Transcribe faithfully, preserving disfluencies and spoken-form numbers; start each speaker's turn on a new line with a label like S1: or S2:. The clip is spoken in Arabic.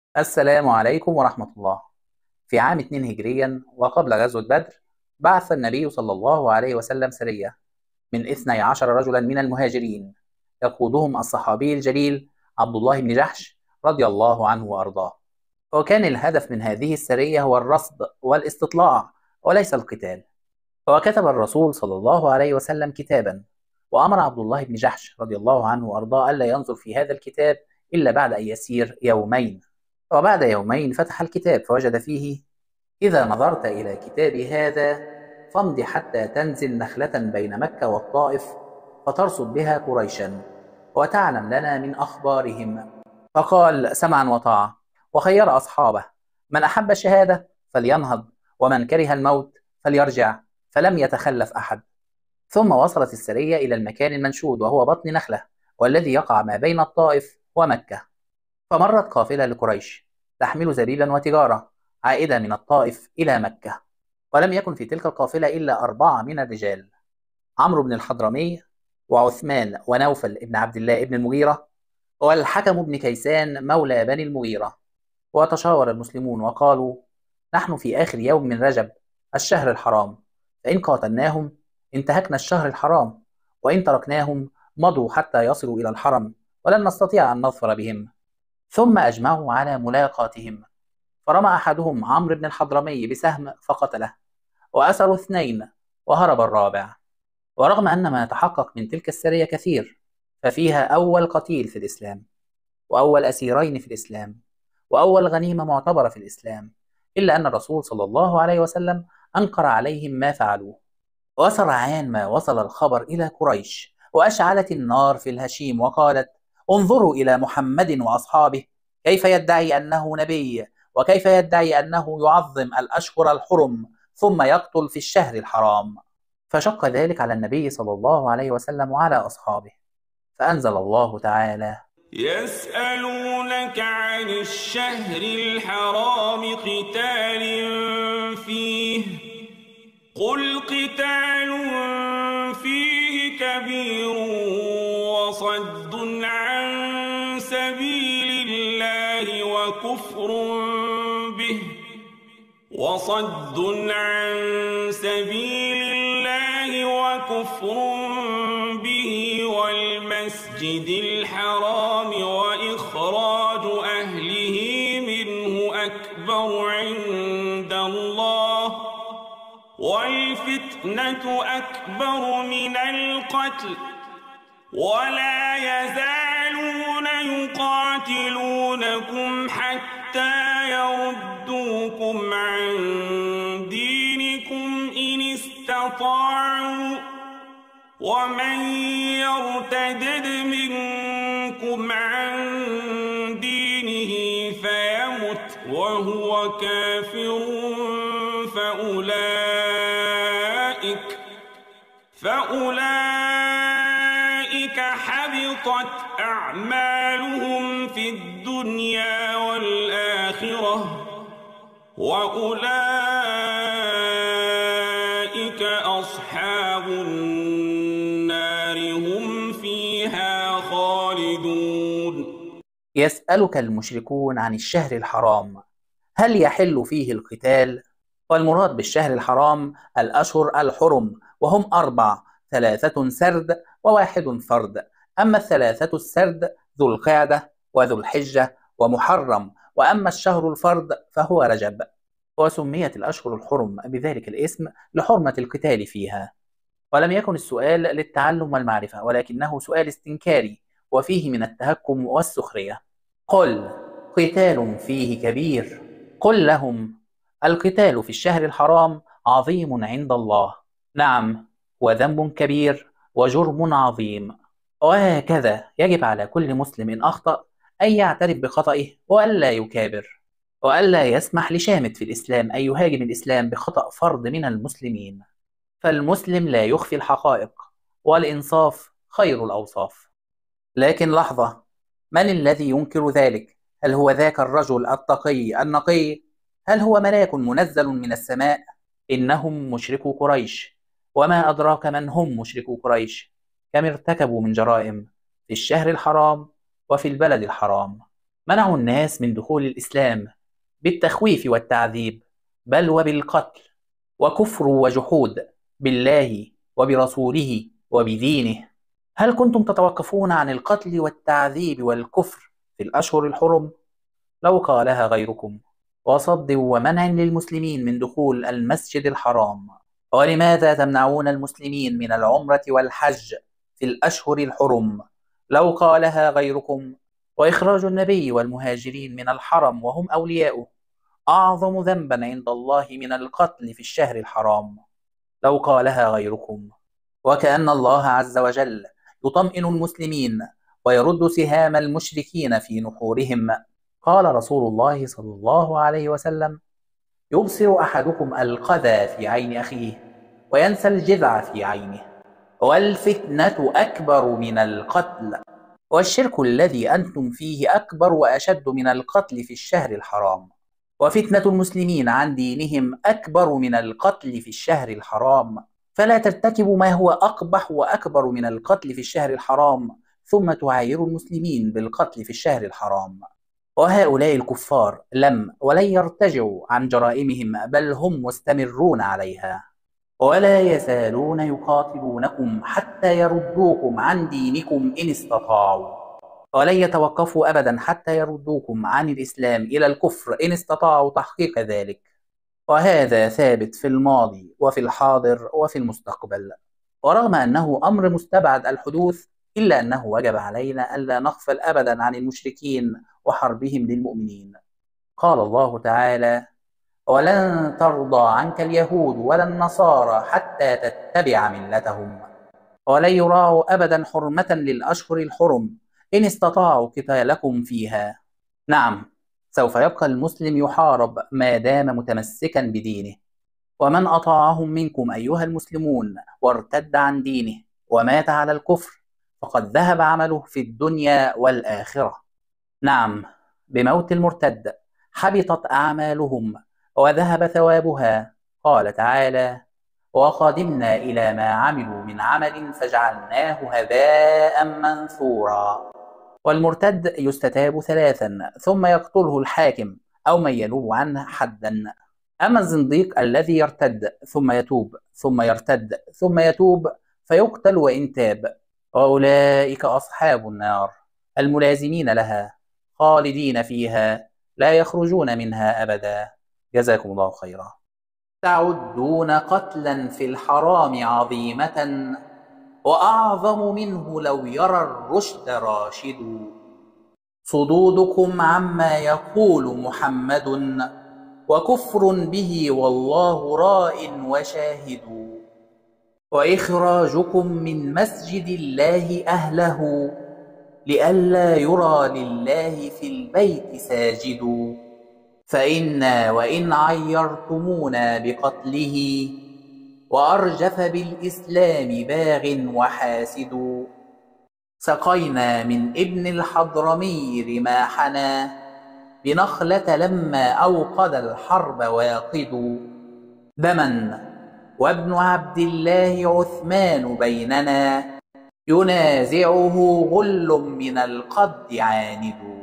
S1: السلام عليكم ورحمة الله. في عام اثنين هجريا وقبل غزوة بدر، بعث النبي صلى الله عليه وسلم سرية من اثني عشر رجلا من المهاجرين، يقودهم الصحابي الجليل عبد الله بن جحش رضي الله عنه وأرضاه. وكان الهدف من هذه السرية هو الرصد والاستطلاع وليس القتال. وكتب الرسول صلى الله عليه وسلم كتابا، وأمر عبد الله بن جحش رضي الله عنه وأرضاه ألا ينظر في هذا الكتاب إلا بعد أن يسير يومين. وبعد يومين فتح الكتاب فوجد فيه: إذا نظرت إلى كتاب هذا فامض حتى تنزل نخلة بين مكة والطائف، فترصد بها قريشا وتعلم لنا من أخبارهم. فقال: سمعا وطاعة. وخير أصحابه: من أحب الشهادة فلينهض، ومن كره الموت فليرجع. فلم يتخلف أحد. ثم وصلت السرية إلى المكان المنشود، وهو بطن نخلة، والذي يقع ما بين الطائف ومكة. فمرت قافلة لقريش تحمل زبيبا وتجارة عائدة من الطائف إلى مكة، ولم يكن في تلك القافلة إلا أربعة من الرجال: عمرو بن الحضرمي، وعثمان، ونوفل بن عبد الله بن المغيرة، والحكم بن كيسان مولى بني المغيرة. وتشاور المسلمون وقالوا: نحن في آخر يوم من رجب الشهر الحرام، فإن قاتلناهم انتهكنا الشهر الحرام، وإن تركناهم مضوا حتى يصلوا إلى الحرم، ولن نستطيع أن نظفر بهم. ثم أجمعوا على ملاقاتهم، فرمى أحدهم عمرو بن الحضرمي بسهم فقتله، وأسروا اثنين، وهرب الرابع. ورغم أن ما يتحقق من تلك السرية كثير، ففيها أول قتيل في الإسلام، وأول أسيرين في الإسلام، وأول غنيمة معتبرة في الإسلام، إلا أن الرسول صلى الله عليه وسلم أنكر عليهم ما فعلوه. وسرعان ما وصل الخبر إلى قريش، وأشعلت النار في الهشيم وقالت: انظروا إلى محمد وأصحابه، كيف يدعي أنه نبي، وكيف يدعي أنه يعظم الأشهر الحرم ثم يقتل في الشهر الحرام. فشق ذلك على النبي صلى الله عليه وسلم وعلى أصحابه، فأنزل الله تعالى:
S2: يسألونك عن الشهر الحرام قتال فيه، قل قتال فيه كبير وصد عن سبيل الله وكفر به وصد عن سبيل الله وكفر به والمسجد الحرام وإخراج أهله منه أكبر عند الله والفتنة أكبر من القتل ولا يزالون يقاتلونكم حتى يردوكم عن دينكم إن استطاعوا ومن يرتدد منكم عن دينه فيمت وهو كافر فأولئك فأولئك حبطت أعمالهم في الدنيا والآخرة وأولئك أصحاب النار هم فيها خالدون.
S1: يسألك المشركون عن الشهر الحرام هل يحل فيه القتال؟ والمراد بالشهر الحرام الأشهر الحرم، وهم أربع: ثلاثة سرد وواحد فرد. أما الثلاثة السرد ذو القعدة وذو الحجة ومحرم، وأما الشهر الفرد فهو رجب. وسميت الأشهر الحرم بذلك الاسم لحرمة القتال فيها. ولم يكن السؤال للتعلم والمعرفة، ولكنه سؤال استنكاري وفيه من التهكم والسخرية. قل قتال فيه كبير. قل لهم: القتال في الشهر الحرام عظيم عند الله، نعم، وذنب كبير وجرم عظيم. وهكذا يجب على كل مسلم إن أخطأ أن يعترف بخطئه وألا يكابر، وألا يسمح لشامت في الإسلام أن يهاجم الإسلام بخطأ فرد من المسلمين. فالمسلم لا يخفي الحقائق، والإنصاف خير الأوصاف. لكن لحظة، من الذي ينكر ذلك؟ هل هو ذاك الرجل التقي النقي؟ هل هو ملاك منزل من السماء؟ إنهم مشركو قريش، وما أدراك من هم مشركو قريش، كم ارتكبوا من جرائم في الشهر الحرام وفي البلد الحرام. منعوا الناس من دخول الإسلام بالتخويف والتعذيب، بل وبالقتل، وكفر وجحود بالله وبرسوله وبدينه. هل كنتم تتوقفون عن القتل والتعذيب والكفر في الأشهر الحرم؟ لو قالها غيركم. وصد ومنع للمسلمين من دخول المسجد الحرام. ولماذا تمنعون المسلمين من العمرة والحج في الأشهر الحرم؟ لو قالها غيركم. وإخراج النبي والمهاجرين من الحرم وهم أولياؤه أعظم ذنبا عند الله من القتل في الشهر الحرام. لو قالها غيركم. وكأن الله عز وجل يطمئن المسلمين ويرد سهام المشركين في نحورهم. قال رسول الله صلى الله عليه وسلم: يبصر أحدكم القذى في عين أخيه وينسى الجذع في عينه، والفتنة أكبر من القتل، والشرك الذي أنتم فيه أكبر وأشد من القتل في الشهر الحرام، وفتنة المسلمين عن دينهم أكبر من القتل في الشهر الحرام. فلا ترتكبوا ما هو أقبح وأكبر من القتل في الشهر الحرام ثم تعايروا المسلمين بالقتل في الشهر الحرام. وهؤلاء الكفار لم ولن يرتجعوا عن جرائمهم، بل هم مستمرون عليها، ولا يزالون يقاتلونكم حتى يردوكم عن دينكم إن استطاعوا، ولن يتوقفوا أبدا حتى يردوكم عن الإسلام إلى الكفر إن استطاعوا تحقيق ذلك. وهذا ثابت في الماضي وفي الحاضر وفي المستقبل. ورغم أنه أمر مستبعد الحدوث، إلا أنه وجب علينا ألا نغفل أبدا عن المشركين وحربهم للمؤمنين. قال الله تعالى: ولن ترضى عنك اليهود ولا النصارى حتى تتبع ملتهم. ولن يراعوا أبدا حرمة للأشهر الحرم إن استطاعوا قتالكم فيها. نعم، سوف يبقى المسلم يحارب ما دام متمسكا بدينه، ومن أطاعهم منكم أيها المسلمون وارتد عن دينه ومات على الكفر فقد ذهب عمله في الدنيا والآخرة. نعم، بموت المرتد حبطت أعمالهم وذهب ثوابها. قال تعالى: وقدمنا إلى ما عملوا من عمل فجعلناه هباء منثورا. والمرتد يستتاب ثلاثا ثم يقتله الحاكم أو من ينوب عنه حدا. أما الزنديق الذي يرتد ثم يتوب ثم يرتد ثم يتوب فيقتل وإن تاب، وأولئك أصحاب النار الملازمين لها خالدين فيها لا يخرجون منها أبدا. جزاكم الله خيرا. تعدون قتلا في الحرام عظيمة، وأعظم منه لو يرى الرشد راشد. صدودكم عما يقول محمد، وكفر به والله راء وشاهد. وإخراجكم من مسجد الله أهله، لئلا يرى لله في البيت ساجد. فإنا وإن عيرتمونا بقتله، وأرجف بالإسلام باغ وحاسد. سقينا من ابن الحضرمي رماحنا، بنخلة لما أوقد الحرب واقد. دما وابن عبد الله عثمان بيننا، ينازعه غل من القد عاند.